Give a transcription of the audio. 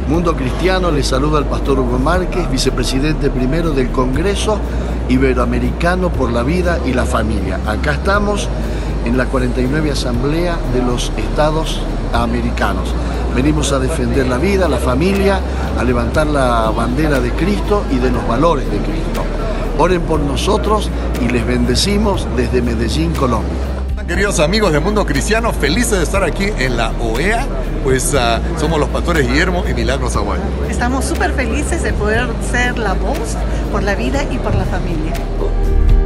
Mundo Cristiano, les saluda el pastor Hugo Márquez, vicepresidente primero del Congreso Iberoamericano por la Vida y la Familia. Acá estamos en la 49 Asamblea de los Estados Americanos. Venimos a defender la vida, la familia, a levantar la bandera de Cristo y de los valores de Cristo. Oren por nosotros y les bendecimos desde Medellín, Colombia. Queridos amigos de Mundo Cristiano, felices de estar aquí en la OEA, pues somos los pastores Guillermo y Milagros Aguayo. Estamos súper felices de poder ser la voz por la vida y por la familia.